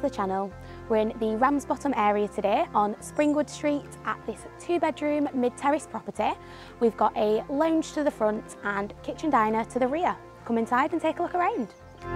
the channel. We're in the Ramsbottom area today on Springwood Street at this 2-bedroom mid-terrace property. We've got a lounge to the front and kitchen diner to the rear. Come inside and take a look around.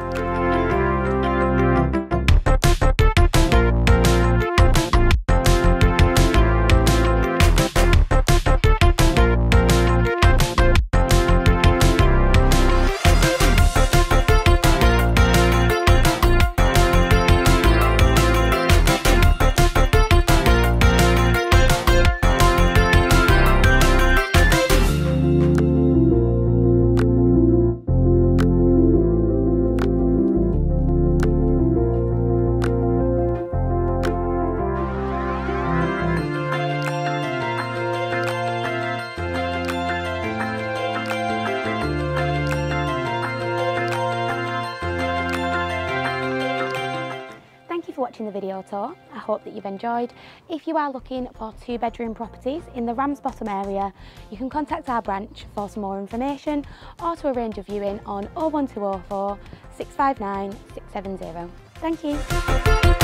Thank you for watching the video tour. I hope that you've enjoyed. If you are looking for 2-bedroom properties in the Ramsbottom area, you can contact our branch for some more information or to arrange a viewing on 01204 659 670. Thank you.